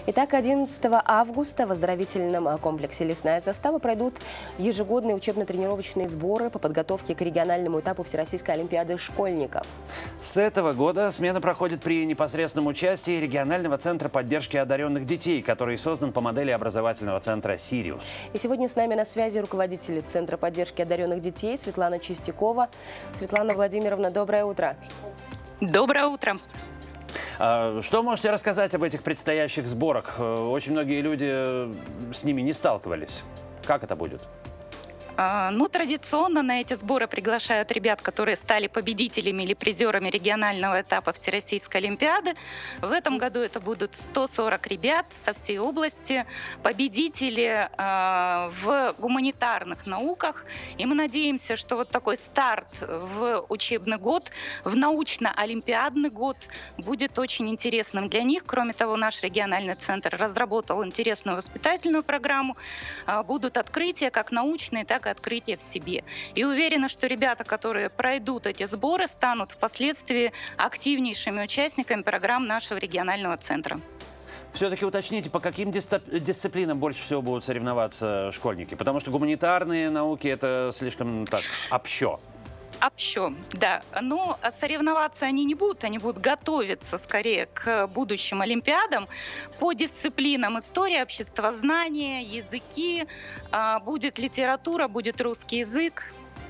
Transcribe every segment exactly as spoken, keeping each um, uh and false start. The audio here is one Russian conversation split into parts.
Итак, одиннадцатого августа в оздоровительном комплексе «Лесная застава» пройдут ежегодные учебно-тренировочные сборы по подготовке к региональному этапу Всероссийской олимпиады школьников. С этого года смена проходит при непосредственном участии регионального центра поддержки одаренных детей, который создан по модели образовательного центра «Сириус». И сегодня с нами на связи руководитель Центра поддержки одаренных детей Светлана Чистякова. Светлана Владимировна, доброе утро. Доброе утро. Что можете рассказать об этих предстоящих сборах? Очень многие люди с ними не сталкивались. Как это будет? Ну, традиционно на эти сборы приглашают ребят, которые стали победителями или призерами регионального этапа Всероссийской олимпиады. В этом году это будут сто сорок ребят со всей области, победители э, в гуманитарных науках. И мы надеемся, что вот такой старт в учебный год, в научно-олимпиадный год будет очень интересным для них. Кроме того, наш региональный центр разработал интересную воспитательную программу. Э, будут открытия как научные, так и открытие в себе. И уверена, что ребята, которые пройдут эти сборы, станут впоследствии активнейшими участниками программ нашего регионального центра. Все-таки уточните, по каким дисциплинам больше всего будут соревноваться школьники? Потому что гуманитарные науки – это слишком так общо. Общо, да. Но соревноваться они не будут, они будут готовиться скорее к будущим олимпиадам по дисциплинам история, обществознание, языки, будет литература, будет русский язык.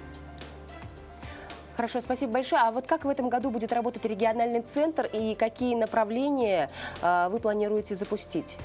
Хорошо, спасибо большое. А вот как в этом году будет работать региональный центр и какие направления вы планируете запустить?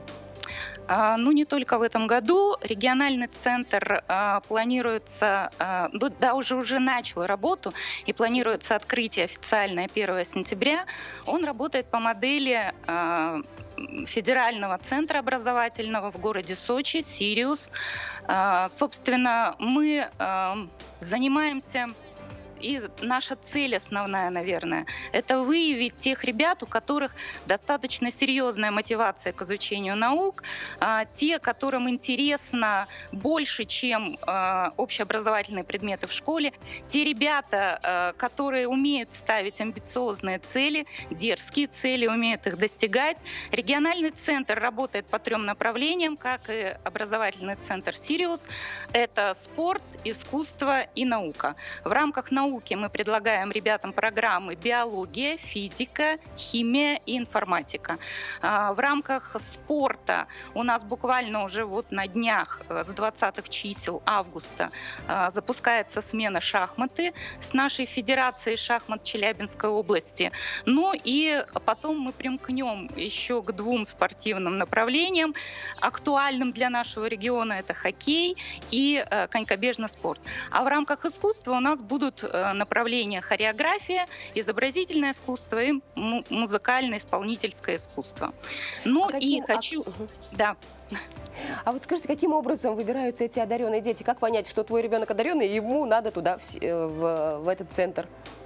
Ну, не только в этом году. Региональный центр а, планируется, а, да, уже, уже начал работу, и планируется открытие официальное первого сентября. Он работает по модели а, федерального центра образовательного в городе Сочи, «Сириус». А, собственно, мы а, занимаемся... И наша цель основная, наверное, это выявить тех ребят, у которых достаточно серьезная мотивация к изучению наук, те, которым интересно больше, чем общеобразовательные предметы в школе, те ребята, которые умеют ставить амбициозные цели, дерзкие цели, умеют их достигать. Региональный центр работает по трем направлениям, как и образовательный центр «Сириус». Это спорт, искусство и наука. В рамках науки мы предлагаем ребятам программы биология, физика, химия и информатика. В рамках спорта у нас буквально уже вот на днях с двадцатых чисел августа запускается смена шахматы с нашей Федерацией шахмат Челябинской области. Ну и потом мы примкнем еще к двум спортивным направлениям. Актуальным для нашего региона это хоккей и конькобежный спорт. А в рамках искусства у нас будут направления хореография, изобразительное искусство и музыкально-исполнительское искусство. Ну а и каким... хочу... А... Да. А вот скажите, каким образом выбираются эти одаренные дети? Как понять, что твой ребенок одаренный, и ему надо туда, в, в, в этот центр?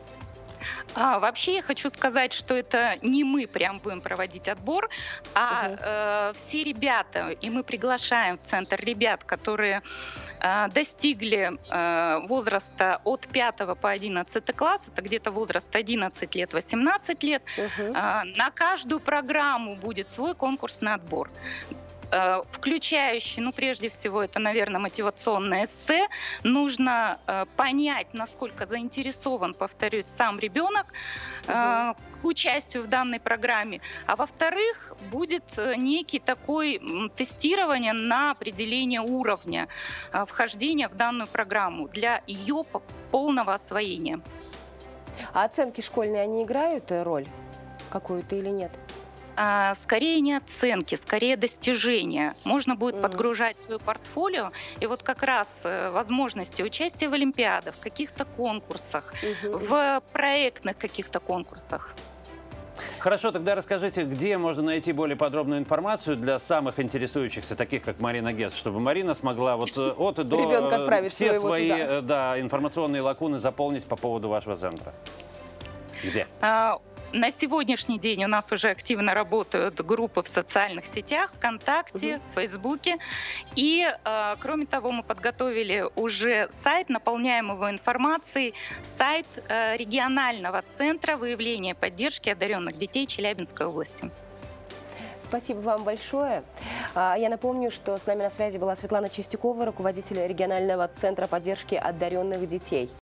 А, вообще я хочу сказать, что это не мы прям будем проводить отбор, а угу. э, все ребята, и мы приглашаем в центр ребят, которые э, достигли э, возраста от пятого по одиннадцатый класс, это где-то возраст одиннадцать лет, восемнадцать лет. Угу. Э, на каждую программу будет свой конкурсный отбор, включающий, ну, прежде всего, это, наверное, мотивационное эссе. Нужно э, понять, насколько заинтересован, повторюсь, сам ребенок э, к участию в данной программе. А во-вторых, будет некий такой тестирование на определение уровня э, вхождения в данную программу для ее полного освоения. А оценки школьные, они играют роль какую-то или нет? Скорее не оценки, скорее достижения. Можно будет mm. подгружать свое портфолио, и вот как раз возможности участия в олимпиадах, в каких-то конкурсах, mm-hmm. в проектных каких-то конкурсах. Хорошо, тогда расскажите, где можно найти более подробную информацию для самых интересующихся, таких как Марина Гес, чтобы Марина смогла вот от и до все свои да, информационные лакуны заполнить по поводу вашего центра. Где? На сегодняшний день у нас уже активно работают группы в социальных сетях, ВКонтакте, угу. Фейсбуке. И, э, кроме того, мы подготовили уже сайт, наполняем его информацией, сайт э, регионального центра выявления и поддержки одаренных детей Челябинской области. Спасибо вам большое. Я напомню, что с нами на связи была Светлана Чистякова, руководитель регионального центра поддержки одаренных детей.